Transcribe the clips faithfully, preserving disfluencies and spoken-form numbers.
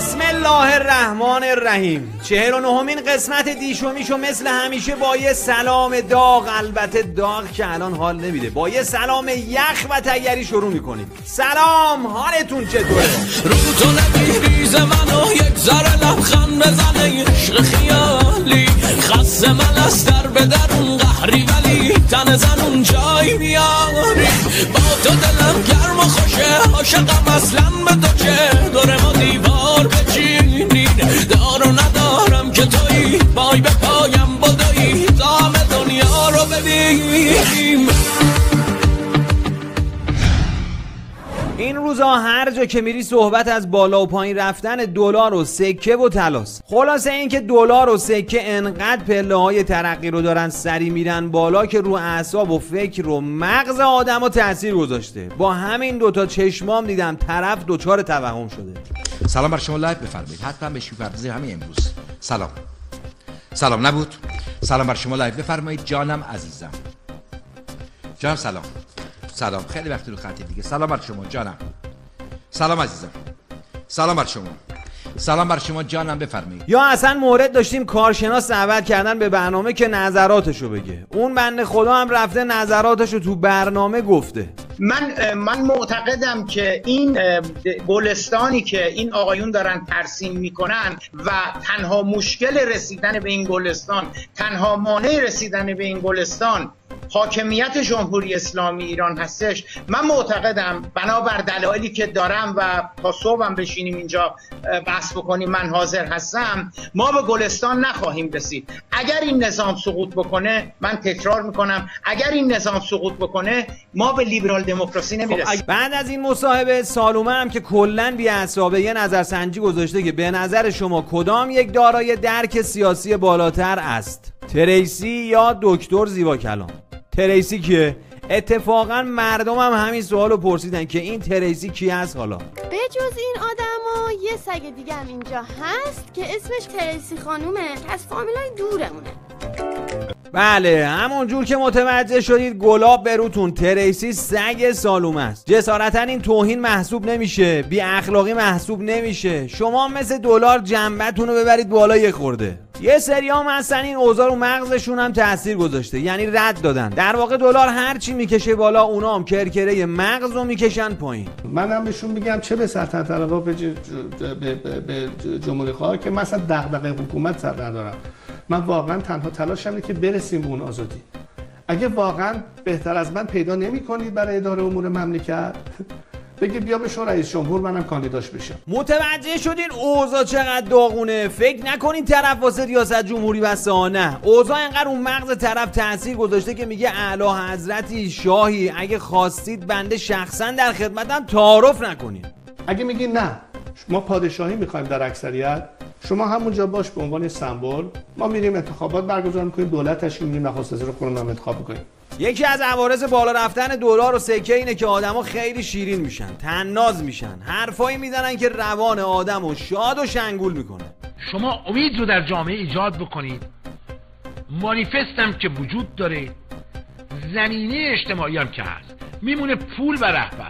بسم الله الرحمن الرحیم. چهل و نهمین قسمت دیشومیشو مثل همیشه با یه سلام داغ، البته داغ که الان حال نمیده، با یه سلام یخ و تگری شروع میکنیم. سلام، حالتون چطوره؟ رو تو نمیریز منو یک ذره لبخند بزنه، عشق خیالی خسته من از در به درون قهری، ولی تن زنون جای میاری. با تو دلم گرم و خوشه، عاشقم اصلا به تو چه دور ما دیوار بچینین، دار و ندارم که تویی پای به پایم بدویی، تا همه دنیا رو ببینیم. این روزا هر جا که میری صحبت از بالا و پایین رفتن دلار و سکه و طلاست. خلاصه این که دلار و سکه انقدر پله های ترقی رو دارن سری میرن بالا که رو اعصاب و فکر و مغز آدمو تاثیر گذاشته. با همین دوتا چشمام دیدم طرف دچار توهم شده. سلام بر شما، لایو بفرمایید. حتما بهش می‌پردازیم همین امروز. سلام. سلام نبود. سلام بر شما، لایو بفرمایید. جانم عزیزم. جانم سلام. سلام، خیلی وقت رو خطی دیگه. سلام بر شما جانم. سلام عزیزم. سلام بر شما. سلام بر شما جانم، بفرمایید. یا اصلا مورد داشتیم کارشناس دعوت کردن به برنامه که نظراتشو بگه. اون بنده خدا هم رفته نظراتشو تو برنامه گفته. من من معتقدم که این گلستانی که این آقایون دارن ترسیم میکنن و تنها مشکل رسیدن به این گلستان، تنها مانع رسیدن به این گلستان حاکمیت جمهوری اسلامی ایران هستش. من معتقدم بنابر دلایلی که دارم و تا صبحم بشینیم اینجا بحث بکنیم من حاضر هستم، ما به گلستان نخواهیم رسید. اگر این نظام سقوط بکنه، من تکرار میکنم، اگر این نظام سقوط بکنه ما به لیبرال دموکراسی نمیرسیم. بعد از این مصاحبه سالومه هم که کلا بی‌عصابه یه نظرسنجی گذاشته که به نظر شما کدام یک دارای درک سیاسی بالاتر است؟ تریسی یا دکتر زیبا کلام؟ تریسی کیه؟ اتفاقا مردم هم همین سوالو پرسیدن که این تریسی کی هست. حالا به جز این آدما یه سگ دیگه هم اینجا هست که اسمش تریسی خانومه که از فامیلای دورمونه. بله، همون جور که متوجه شدید گلاب بروتون، تریسی سگ سالومه است. جسارتا این توهین محسوب نمیشه، بی اخلاقی محسوب نمیشه. شما مثل دلار جنبتون رو ببرید بالا یه خورده. یه سری هم هستن این اوضاع رو مغزشون هم تاثیر گذاشته، یعنی رد دادن. در واقع دلار هر چی میکشه بالا، اونا هم کرکره مغز رو میکشن پایین. منم بهشون میگم چه به سلطنت طلبها به به جمهوری خواه که مثلا دغدغه حکومت سر ندارم. من واقعا تنها تلاشم اینه که برسیم به اون آزادی. اگه واقعا بهتر از من پیدا نمی‌کنید برای اداره امور مملکت، بگید بیا بشو رئیس جمهور، منم کاندیداش بشم. متوجه شدین اوضاع چقدر داغونه؟ فکر نکنین طرف واسه ریاست جمهوری بسته ها، نه. اوضاع اینقدر اون مغز طرف تاثیر گذاشته که میگه اعلی حضرتی شاهی اگه خواستید بنده شخصا در خدمتم، تعارف نکنین. اگه میگین نه ما پادشاهی میخوایم در اکثریت، شما همونجا باش به عنوان سمبل، ما میریم انتخابات برگزار میکنیم، دولت تشکیل میدیم، نخست وزیر خودمون هم انتخاب میکنیم. یکی از عوارض بالا رفتن دلار و سکه اینه که آدما خیلی شیرین میشن، طناز میشن، حرفایی میزنن که روان آدمو شاد و شنگول میکنه. شما امید رو در جامعه ایجاد بکنید، مانیفستم که وجود داره، زمینه اجتماعی هم که هست، میمونه پول و رهبر.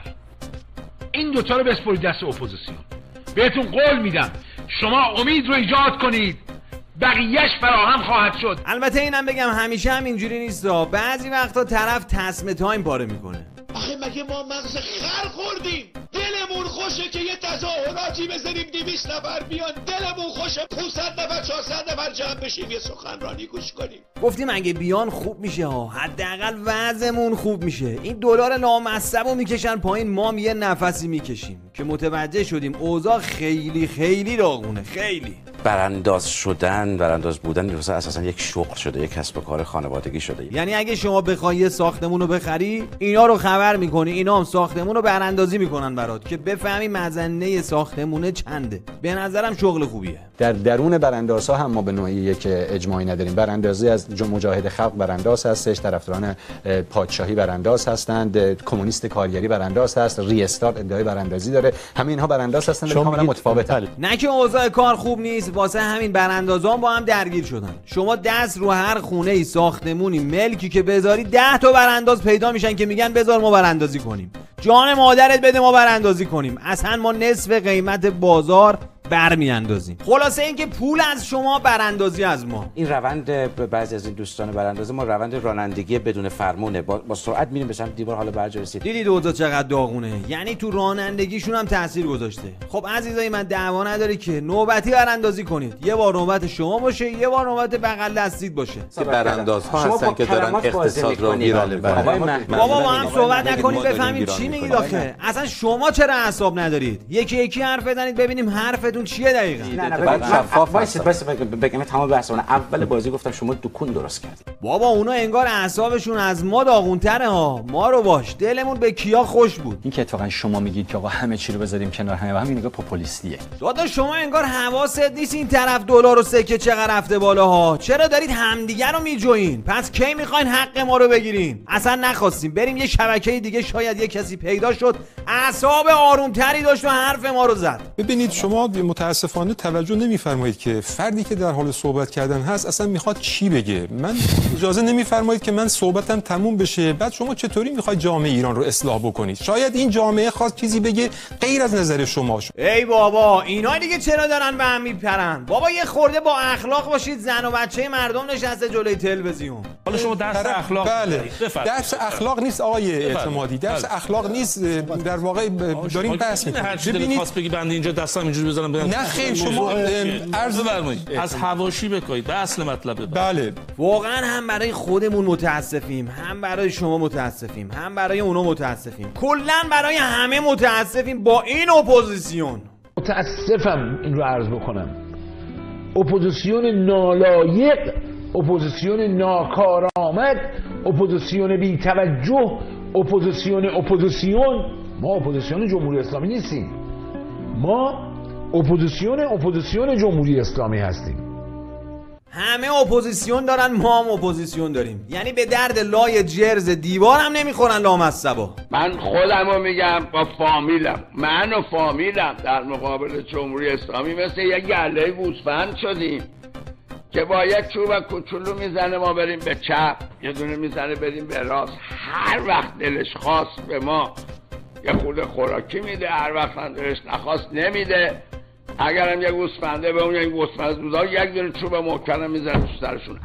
این دوتا رو بسپرید دست اپوزیسیون. بهتون قول میدم شما امید رو ایجاد کنید، بقیهش فراهم خواهد شد. البته اینم بگم همیشه هم اینجوری نیست، بعضی وقتا طرف تصمیم تایم پاره میکنه. آخه مگه ما مغز خر خوردیم؟ دلمون خوشه که یه تظاهراتی بزنیم دویست نفر بیان، دلمون خوشه پانصد نفر چهارصد نفر جمع بشیم یه سخنرانی گوش کنیم. گفتیم اگه بیان خوب میشه ها، حداقل وضعمون خوب میشه. این دلار لامصبو میکشن پایین، ما هم یه نفسی میکشیم که متوجه شدیم اوضاع خیلی خیلی داغونه. خیلی برانداز شدن، برانداز بودن اساسا یک شغل شده، یک کسب و کار خانوادگی شده. یعنی اگه شما بخوای یه ساختمون رو بخری، اینا رو خبر میکنی، اینا هم ساختمون رو براندازی میکنن برات که بفهمی مزنه ساختمونه چنده. به نظرم شغل خوبیه. در درون براندازها هم ما به نوعی یک اجماعی نداریم. براندازی از مجاهد خلق برانداز هستش، طرفداران پادشاهی برانداز هستند، کمونیست کارگری برانداز هست، ری استارت ادعای براندازی داره. همه اینها برانداز هستند، ولی کاملا متفاوتن. نه که اوضاع کار خوب نیست، واسه همین براندازان با هم درگیر شدن. شما دست رو هر خونه ای، ساختمونی، ملکی که بذاری ده تا برانداز پیدا میشن که میگن بذار ما براندازی کنیم. جان مادرت بده ما براندازی کنیم. اصلا ما نصف قیمت بازار برمیاندازیم. خلاصه اینکه پول از شما، براندازی از ما. این روند بعضی از این دوستان براندازی ما روند رانندگی بدون فرمونه، با, با سرعت میریم به سمت دیوار، حالا برجا رسید. دیدید اوضاع چقدر داغونه، یعنی تو رانندگیشون هم تاثیر گذاشته. خب عزیزای من دعوا نداری که نوبتی براندازی کنید، یه بار نوبت شما باشه، یه بار نوبت بغل دستید باشه. براندازها هستن که دارن اقتصاد رو ویران میکنن. بابا با هم صحبت نکنید بفهمیم چی میگید آخه. اصلا شما چرا اعصاب ندارید؟ یکی یکی حرف بزنید ببینیم حرفتون چیه دقیقاً. نه نه بعد شفاف وایس وایس بگم تمام بحثمون. اول بازی گفتم شما دکون درست کردید. بابا اونا انگار اعصابشون از ما داغونتره ها. ما رو باش، دلمون به کیا خوش بود. این که اتفاقا شما میگید که آقا همه چی رو بذاریم کنار، همه همین نگاه پاپولیستیه. داداش شما انگار حواست نیست این طرف دلار و سکه چقدر رفته بالا ها. چرا دارید همدیگه رو میجوین؟ پس کی میخواین حق ما رو بگیرین؟ اصلا نخواستیم بریم یه شبکه دیگه، شاید یه کسی پیدا شد اعصاب آرومتری داشت و حرف ما رو زد. ببینید شما متاسفانه توجه نمیفرمایید که فردی که در حال صحبت کردن هست اصلا میخواد چی بگه. من اجازه نمیفرمایید که من صحبتم تموم بشه، بعد شما چطوری میخواید جامعه ایران رو اصلاح بکنید؟ شاید این جامعه خواست چیزی بگه غیر از نظر شما. ای بابا اینا دیگه چرا دارن به هم میپرن؟ بابا یه خورده با اخلاق باشید. زن و بچه مردم نشسته جلوی تلویزیون. حالا شما درس اخلاق بله. درس اخلاق نیست آقای اعتمادی، درس اخلاق نیست. در واقع داریم بحث می‌کنیم. ببینید خواست بگی بنده اینجا دستم اینجوری بزنم بگم نه خیر شما عرض فرمایید از حواشی بکنید به اصل مطلب. بله واقعا هم برای خودمون متاسفیم، هم برای شما متاسفیم، هم برای اونا متاسفیم، کلا برای همه متاسفیم با این اپوزیسیون. متاسفم این رو عرض بکنم، اپوزیسیون نالایق، اپوزیسیون ناکارآمد، اپوزیسیون بی توجه، اپوزیسیون اپوزیسیون. ما اپوزیسیون جمهوری اسلامی نیستیم، ما اپوزیسیون اپوزیسیون جمهوری اسلامی هستیم. همه اپوزیسیون دارن، ما هم اپوزیسیون داریم. یعنی به درد لای جرز دیوار هم نمیخورن لامصبا. من خودم رو میگم با فامیلم، من و فامیلم در مقابل جمهوری اسلامی مثل یه گله گوسفند شدیم که با یک چوب کوچولو میزنه ما بریم به چپ، یه دونه میزنه بریم به راست. هر وقت دلش خواست به ما یه خورده خوراکی میده، هر وقت هم دلش نخواست نمیده. اگرم یه گوسفنده به اون یک گوسفند دوزا یک دونه چوب محکم میزنه تو سرشون.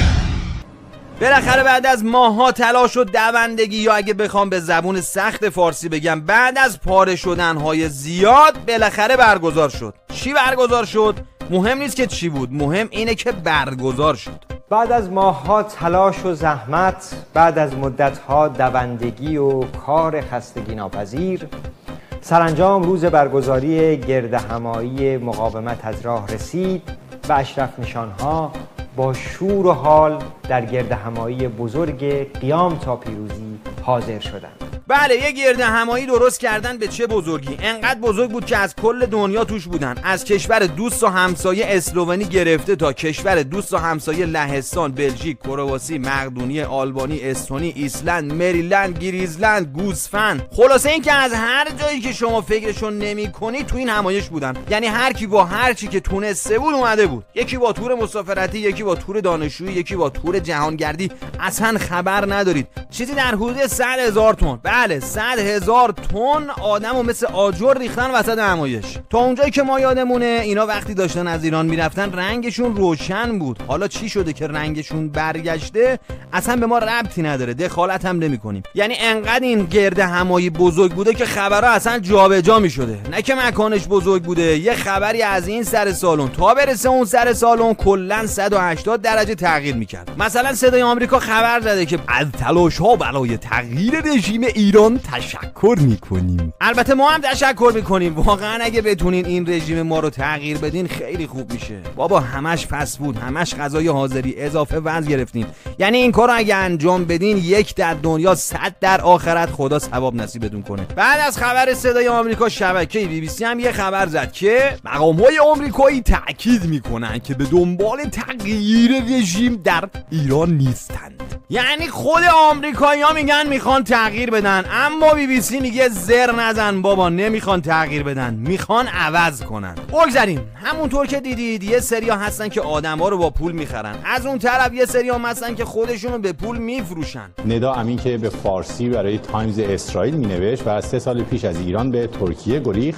بالاخره بعد از ماها تلاش و دوندگی، یا اگه بخوام به زبون سخت فارسی بگم بعد از پاره شدنهای زیاد، بالاخره برگزار شد. چی برگزار شد؟ مهم نیست که چی بود، مهم اینه که برگزار شد. بعد از ماه‌ها تلاش و زحمت، بعد از مدت‌ها دوندگی و کار خستگی ناپذیر، سرانجام روز برگزاری گردهمایی مقاومت از راه رسید و اشرف نشان‌ها با شور و حال در گردهمایی بزرگ قیام تا پیروزی حاضر شدند. بله یه گرده همایی درست کردن. به چه بزرگی؟ انقدر بزرگ بود که از کل دنیا توش بودن، از کشور دوست و همسایه اسلوونی گرفته تا کشور دوست و همسایه لهستان، بلژیک، کرواسی، مقدونیه، آلبانی، استونی، ایسلند، مریلند، گریزلند، گوسفند. خلاصه این که از هر جایی که شما فکرشون نمی‌کنی تو این همایش بودن. یعنی هر کی با هر چی که تونسته بود اومده بود. یکی با تور مسافرتی، یکی با تور دانشجویی، یکی با تور جهانگردی. اصلا خبر ندارید. چیزی در حدود صد هزار تن، بله صد هزار تن آدمو مثل آجر ریختن وسط همایش. تا اونجایی که ما یادمونه اینا وقتی داشتن از ایران میرفتن رنگشون روشن بود. حالا چی شده که رنگشون برگشته اصلا به ما ربطی نداره، دخالت هم نمی‌کنیم. یعنی انقدر این گرده همایی بزرگ بوده که خبرها اصلا جابجا می‌شده. نه که مکانش بزرگ بوده، یه خبری از این سر سالن تا برسه اون سر سالن کلا صد و هشتاد درجه تغییر می‌کرد. مثلا صدای آمریکا خبر زده که از تلاش‌ها برای تغییر رژیم ایران تشکر میکنیم. البته ما هم تشکر میکنیم. واقعا اگه بتونین این رژیم ما رو تغییر بدین خیلی خوب میشه. بابا همش فست فود، همش غذای حاضری، اضافه وزن گرفتیم. یعنی این کارو اگه انجام بدین یک در دنیا صد در آخرت خدا ثواب نصیبتون کنه. بعد از خبر صدای آمریکا شبکه بی بی سی هم یه خبر زد که مقام‌های آمریکایی تاکید میکنن که به دنبال تغییر رژیم در ایران نیستند. یعنی خود آمریکایی‌ها میگن میخوان تغییر بدن، اما بی بی سی میگه زر نزن بابا، نمیخوان تغییر بدن، میخوان عوض کنن. بگذاریم. همونطور که دیدید یه سریا هستن که آدما رو با پول میخرن، از اون طرف یه سریا هستن که خودشونو به پول میفروشن. ندا امین که به فارسی برای تایمز اسرائیل مینوشت و از سه سال پیش از ایران به ترکیه گریخت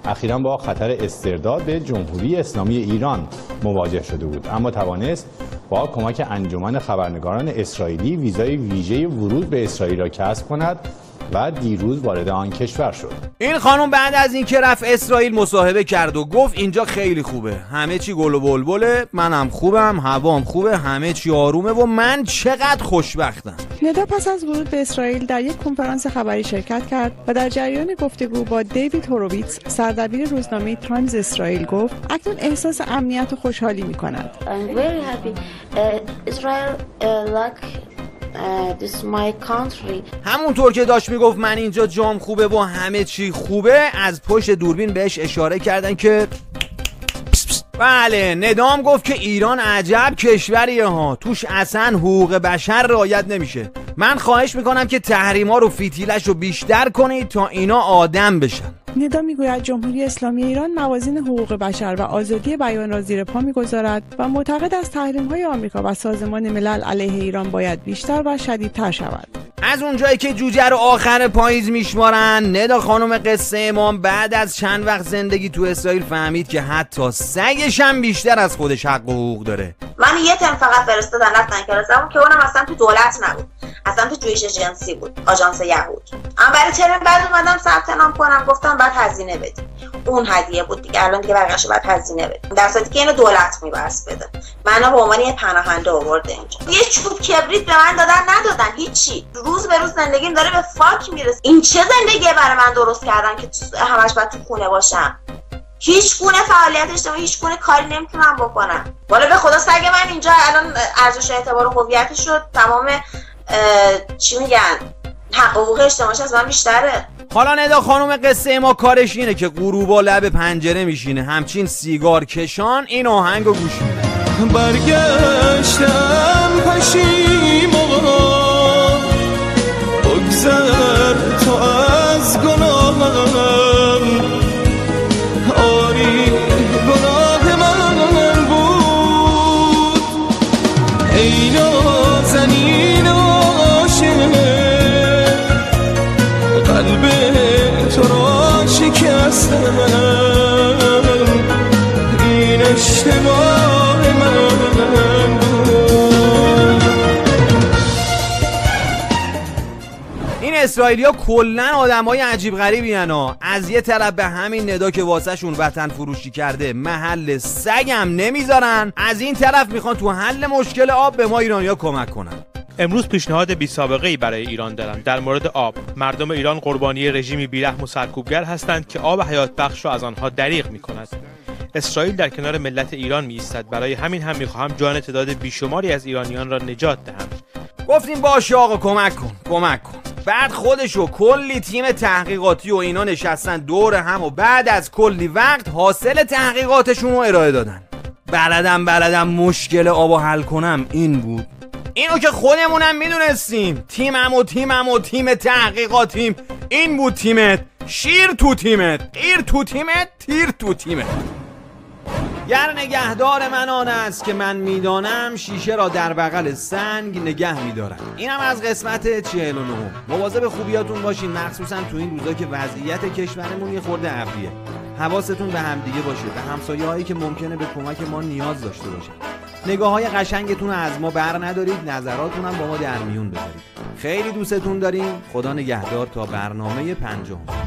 اخیراً با خطر استرداد به جمهوری اسلامی ایران مواجه شده بود، اما توانست با کمک انجمن خبرنگاران اسرائیلی ویزای ویژه ورود به اسرائیل را کسب کند و دیروز وارد آن کشور شد. این خانم بعد از اینکه رفت اسرائیل مصاحبه کرد و گفت اینجا خیلی خوبه، همه چی گل و بلبله، منم خوبم، هوام خوبه، همه چی آرومه و من چقدر خوشبختم. ندا پس از ورود به اسرائیل در یک کنفرانس خبری شرکت کرد و در جریان گفتگو با دیوید هوروویتز سردبیر روزنامه تایمز اسرائیل گفت اکنون احساس امنیت و خوشحالی می‌کند. I'm very happy. Uh, Israel uh, like Uh, this is my country. همونطور که داشت میگفت من اینجا جام خوبه و همه چی خوبه، از پشت دوربین بهش اشاره کردن که بله. ندام گفت که ایران عجب کشوریه ها، توش اصلا حقوق بشر رعایت نمیشه. من خواهش میکنم که تحریما رو فیتیلش رو بیشتر کنید تا اینا آدم بشن. ندا میگوید جمهوری اسلامی ایران موازین حقوق بشر و آزادی بیان را زیر پا میگذارد و معتقد است تحریم‌های آمریکا و سازمان ملل علیه ایران باید بیشتر و شدیدتر شود. از اونجایی که جوجه رو آخر پاییز میشمارن، ندا خانم قصه امام بعد از چند وقت زندگی تو اسرائیل فهمید که حتی سگش هم بیشتر از خودش حق و حقوق داره. من یه ترم فقط فرستادن رفتن کلاسمون که اونم اصلا تو دولت نبود، اصلا تو جویش اجنسی بود، آژانس یهود. اما برای ترم بعد اومدم ثبت نام کنم، گفتم بعد هزینه بدیم. اون هدیه بود دیگه، الان دیگه بقیه‌شو بعد هزینه بدیم، در صورتی که اینو دولت می‌برس بده. منو به عنوان یه پناهنده آورده اینجا. یه چوب کبریت به من دادن ندادن هیچی. روز به روز زندگیم داره به فاک میرسه. این چه زندگیه برای من درست کردن که همش باید تو خونه باشم؟ هیچ گونه فعالیت اجتماعی، هیچ گونه کاری نمیتونم بکنم. والا به خدا سگ من اینجا الان ارزش اعتبار و هویتش شد، تمام چی میگن حق و حقوق اجتماعیش از من بیشتره. حالا ندا خانم قصه ما کارش اینه که غروبا لب پنجره میشینه، همچین سیگار کشان این آهنگو گوش میده. برگشتم پشیمان، بگذر تو از گناهم، آری گناه من بود، ای نازنین عاشق، قلب تو را شکستم، این اشتباه من بود. این اسرائیلیا کلن آدمای عجیب غریبی هن. از یه طرف به همین ندا که واسه شون وطن فروشی کرده محل سگم نمیذارن، از این طرف میخوان تو حل مشکل آب به ما ایرانیا کمک کنن. امروز پیشنهاد بی سابقه ای برای ایران دارم در مورد آب. مردم ایران قربانی رژیمی بیرحم و سرکوبگر هستند که آب حیات بخش را از آنها دریغ می‌کند. اسرائیل در کنار ملت ایران می‌ایستد. برای همین هم می‌خواهم جان تعداد بیشماری از ایرانیان را نجات دهم. گفتیم باشه آقا کمک کن کمک کن. بعد خودشو کلی تیم تحقیقاتی و اینا نشستن دور هم و بعد از کلی وقت حاصل تحقیقاتشون رو ارائه دادن. بلدم بلدم مشکل آبو حل کنم این بود. اینو که خودمونم میدونستیم. تیمم و تیمم و تیم تحقیقاتیم این بود تیمت. شیر تو تیمت، غیر تو تیمت، تیر تو تیمت. گر نگهدار من آن است که من میدانم شیشه را در بغل سنگ نگه میدارم. اینم از قسمت چهل و نه. مواظب خوبیاتون باشین، مخصوصا تو این روزا که وضعیت کشورمون یه خورده ابریه. حواستون به همدیگه باشه، به همسایه هایی که ممکنه به کمک ما نیاز داشته باشن. نگاه های قشنگتون رو از ما بر ندارید، نظراتون هم با ما در میون بذارید. خیلی دوستتون داریم. خدا نگهدار تا برنامه پنجم.